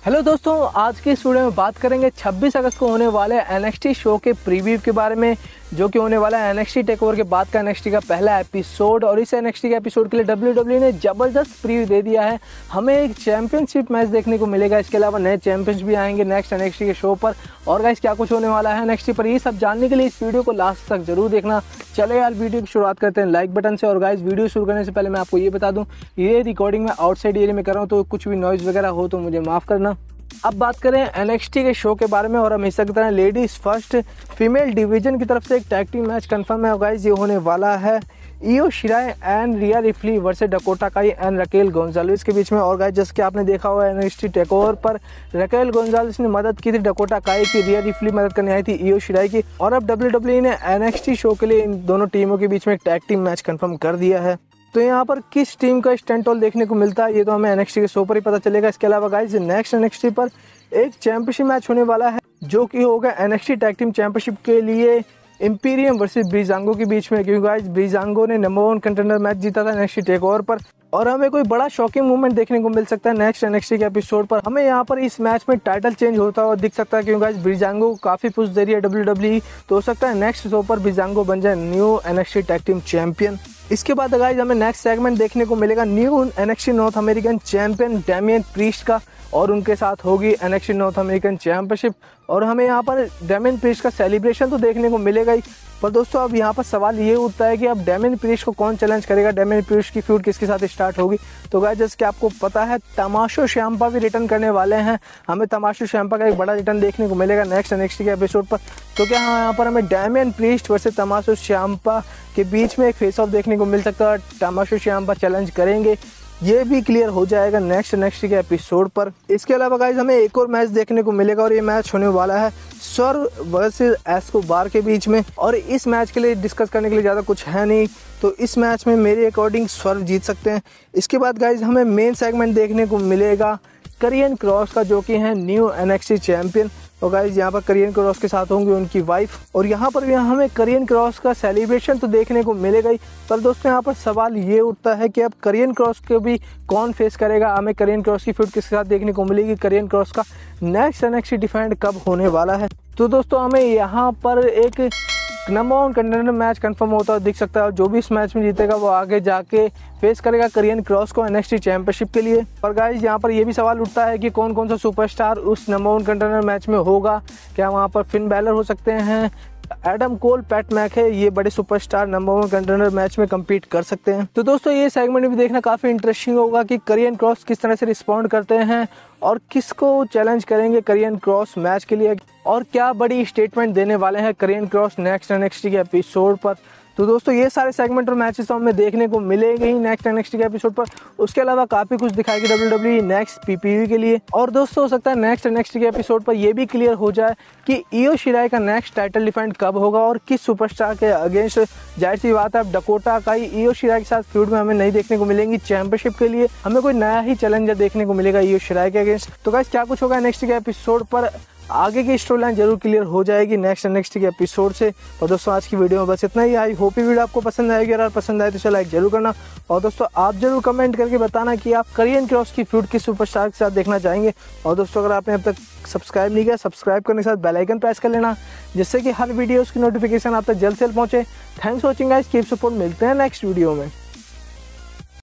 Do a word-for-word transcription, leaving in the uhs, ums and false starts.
Hello दोस्तों, आज की इस वीडियो में बात करेंगे छब्बीस अगस्त को होने वाले एनएक्सटी शो के प्रीव्यू के बारे में, जो कि होने वाला है एनएक्सटी टेकओवर के बाद का एनएक्सटी का पहला एपिसोड। और इस एनएक्सटी के एपिसोड के लिए डब्ल्यू डब्ल्यू ई ने ज़बरदस्त प्रीव्यू दे दिया है। हमें एक चैंपियनशिप मैच देखने को मिलेगा, इसके अलावा नए चैंपियंस भी आएंगे नेक्स्ट एनएक्सटी के शो पर। और गाइस क्या कुछ होने वाला है एनएक्सटी पर, ये सब जानने के लिए इस वीडियो को लास्ट तक जरूर देखना। चलो यार, वीडियो की शुरुआत करते हैं लाइक बटन से। और गाइस वीडियो शुरू करने से पहले मैं आपको ये बता दूं, ये रिकॉर्डिंग मैं आउटसाइड एरिया में कर रहा हूँ, तो कुछ भी नॉइज़ वगैरह हो तो मुझे माफ़ करना। अब बात करें एनएक्सटी के शो के बारे में, और हमेशा की तरह लेडीज फर्स्ट फीमेल डिवीजन की तरफ से एक टैग टीम मैच कंफर्म है गाइस। ये होने वाला है Io Shirai and Rhea Ripley versus Dakota Kai and Raquel Gonzalez के बीच में। और गाइस जैसे कि आपने देखा हुआ एनएक्सटी टेकओवर पर रकेल गोंजालेस ने मदद की थी डकोटा काई की, रिया रिप्ली मदद करने आई थी इयो शिराई की। और अब डब्ल्यू डब्ल्यू ई ने एनएक्सटी शो के लिए इन दोनों टीमों के बीच में एक टैग टीम मैच कंफर्म कर दिया है। तो यहाँ पर किस टीम का स्टैंड टॉल देखने को मिलता है ये तो हमें एनएक्सटी के शो पर ही पता चलेगा। इसके अलावा गाइस नेक्स्ट एनएक्सटी पर एक चैंपियनशिप मैच होने वाला है, जो कि होगा एनएक्सटी टैग टीम चैंपियनशिप के लिए इंपीरियम वर्सेस ब्रीजांगो के बीच में। क्योंकि गाइस ब्रीजांगो ने नंबर वन कंटेंडर मैच जीता था एनएक्सटी टेकओवर पर, और हमें कोई बड़ा शॉकिंग मूवमेंट देखने को मिल सकता है नेक्स्ट एनएक्सटी के एपिसोड पर। हमें यहाँ पर इस मैच में टाइटल चेंज होता हुआ दिख सकता है, क्योंकि गाइस ब्रीजांगो को काफी पुश दे रही है डब्ल्यू डब्ल्यू ई, तो हो सकता है नेक्स्ट शो पर ब्रीजांगो बन जाए new NXT tag team champion. इसके बाद गाइस हमें नेक्स्ट सेगमेंट देखने को मिलेगा new NXT North American champion Damian Priest का, और उनके साथ होगी एनएक्सटी नॉर्थ अमेरिकन चैंपियनशिप। और हमें यहाँ पर डैमियन प्रीस्ट का सेलिब्रेशन तो देखने को मिलेगा ही, पर दोस्तों अब यहाँ पर सवाल ये उठता है कि अब डैमियन प्रीस्ट को कौन चैलेंज करेगा, डैमियन प्रीस्ट की फ्यूड किसके साथ स्टार्ट होगी। तो गाइस जैसे कि आपको पता है तमाशो श्याम्पा भी रिटर्न करने वाले हैं, हमें तमाशो श्याम्पा का एक बड़ा रिटर्न देखने को मिलेगा नेक्स्ट एनएक्सटी के एपिसोड पर। तो क्या हाँ, यहाँ पर हमें Damian Priest versus Tommaso Ciampa के बीच में एक फेस ऑफ देखने को मिल सकता है, तमाशो श्याम्पा चैलेंज करेंगे, ये भी क्लियर हो जाएगा नेक्स्ट एनएक्सटी के एपिसोड पर। इसके अलावा गाइस हमें एक और मैच देखने को मिलेगा, और ये मैच होने वाला है स्वर्व वर्सेस एस्कोबार के बीच में। और इस मैच के लिए डिस्कस करने के लिए ज़्यादा कुछ है नहीं, तो इस मैच में मेरे अकॉर्डिंग स्वर्व जीत सकते हैं। इसके बाद गाइस हमें मेन सेगमेंट देखने को मिलेगा करियन क्रॉस का, जो कि है न्यू एनएक्सटी चैंपियन। और गाइस यहाँ पर करियन क्रॉस के साथ होंगी उनकी वाइफ, और यहाँ पर भी हमें करियन क्रॉस का सेलिब्रेशन तो देखने को मिलेगा ही। पर दोस्तों यहाँ पर सवाल ये उठता है कि अब करियन क्रॉस को भी कौन फेस करेगा, हमें करियन क्रॉस की फ्यूड किसके साथ देखने को मिलेगी, करियन क्रॉस का नेक्स्ट एनएक्सटी डिफेंड कब होने वाला है। तो दोस्तों हमें यहाँ पर एक number one contender match confirm होता है दिख सकता है, और जो भी इस मैच में जीतेगा वो आगे जाके फेस करेगा करियन क्रॉस को एनएक्सटी चैंपियनशिप के लिए। और गाइस यहाँ पर ये भी सवाल उठता है कि कौन कौन सा सुपरस्टार उस नंबर वन कंटेंडर मैच में होगा। क्या वहाँ पर फिन बैलर हो सकते हैं, एडम कोल, पैट मैक है, ये बड़े superstar number one contender match में compete कर सकते हैं। तो दोस्तों ये सेगमेंट भी देखना काफी इंटरेस्टिंग होगा कि करियन क्रॉस किस तरह से रिस्पॉन्ड करते हैं, और किसको चैलेंज करेंगे करियन क्रॉस मैच के लिए, और क्या बड़ी स्टेटमेंट देने वाले हैं करियन क्रॉस नेक्स्ट एनएक्सटी के एपिसोड पर। तो दोस्तों ये सारे सेगमेंट और मैचेस तो हमें देखने को मिलेंगे ही नेक्स्ट एनएक्सटी के एपिसोड पर। उसके अलावा काफी कुछ दिखाएगी W W E next PPV के लिए। और दोस्तों हो सकता है नेक्स्ट एनएक्सटी के एपिसोड पर यह भी क्लियर हो जाए कि इयो शिराई का नेक्स्ट टाइटल डिफेंड कब होगा और किस सुपरस्टार के अगेंस्ट। जाहिर सी बात है अब डकोटा काई इयो शिराई के साथ फ्यूड में हमें नहीं देखने को मिलेंगी चैंपियनशिप के लिए, हमें कोई नया ही चैलेंजर देखने को मिलेगा इयो शिराई के अगेंस्ट। तो गाइस क्या कुछ होगा नेक्स्ट के एपिसोड पर, आगे की स्टोरी लाइन जरूर क्लियर हो जाएगी नेक्स्ट एनएक्सटी के एपिसोड से। और दोस्तों आज की वीडियो में बस इतना ही। आई होप ये वीडियो आपको पसंद आएगी, अगर पसंद आए तो इसे लाइक जरूर करना। और दोस्तों आप जरूर कमेंट करके बताना कि आप करियन क्रॉस की फ्यूड किस सुपरस्टार के साथ देखना चाहेंगे। और दोस्तों अगर आपने अब तक सब्सक्राइब नहीं किया, सब्सक्राइब करने के साथ बेल आइकन प्रेस कर लेना, जिससे कि हर वीडियोस की नोटिफिकेशन आप तक जल्द से जल्द पहुंचे। Thanks for watching guys, keep support, मिलते हैं नेक्स्ट वीडियो में।